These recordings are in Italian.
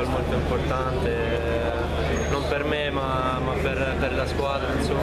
gol molto importante, non per me ma per la squadra, insomma,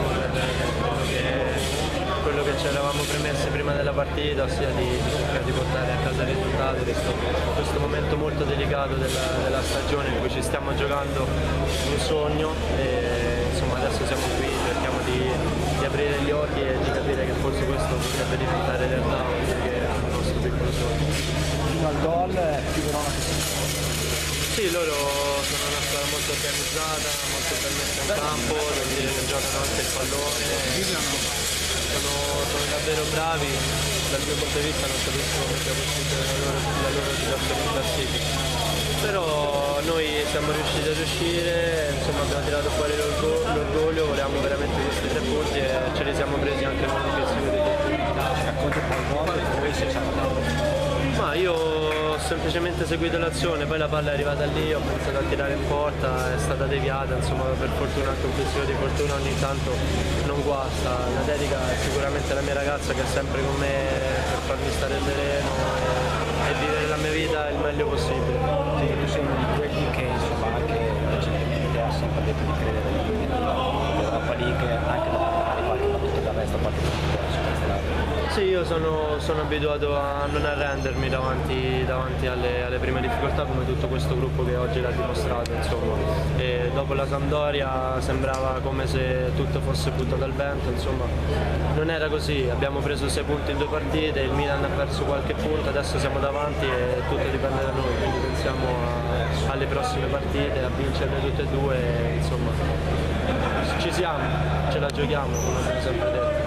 quello che ci eravamo premessi prima della partita, ossia di cercare di portare a casa il risultato, visto questo momento molto delicato della stagione in cui ci stiamo giocando un sogno e insomma adesso siamo qui, cerchiamo di aprire gli occhi e di capire che forse questo potrebbe diventare realtà perché è il nostro piccolo sogno. Fino al gol più Verona che sì, loro sono una squadra molto organizzata, molto ben messa in campo, devo dire che giocano anche il pallone, sono davvero bravi, dal mio punto di vista non capisco come sia possibile la loro situazione in classifica. Però noi siamo riusciti ad uscire, insomma abbiamo tirato fuori l'orgoglio, volevamo veramente questi 3 punti e ce li siamo presi anche con l'obiettivo di tutti. racconti un po' il gol e poi si è salutato. Ma io ho semplicemente seguito l'azione, poi la palla è arrivata lì, ho pensato a tirare in porta, è stata deviata, insomma per fortuna anche un pizzico di fortuna ogni tanto non guasta. La dedica è sicuramente la mia ragazza che è sempre con me per farmi stare sereno e vivere la mia vita il meglio possibile. Sì, tu sei uno di quelli che insomma anche recentemente ha sempre detto di credere nell'Europa League, anche da fare qualche battuta d'arresto, qualche battuta su. Sì, io sono abituato a non arrendermi davanti alle prime difficoltà come tutto questo gruppo che oggi l'ha dimostrato, insomma. E dopo la Sampdoria sembrava come se tutto fosse buttato al vento, insomma. Non era così, abbiamo preso 6 punti in 2 partite, il Milan ha perso qualche punto, adesso siamo davanti e tutto dipende da noi, quindi pensiamo alle prossime partite, a vincerle tutte e due, insomma. Ci siamo, ce la giochiamo, come abbiamo sempre detto.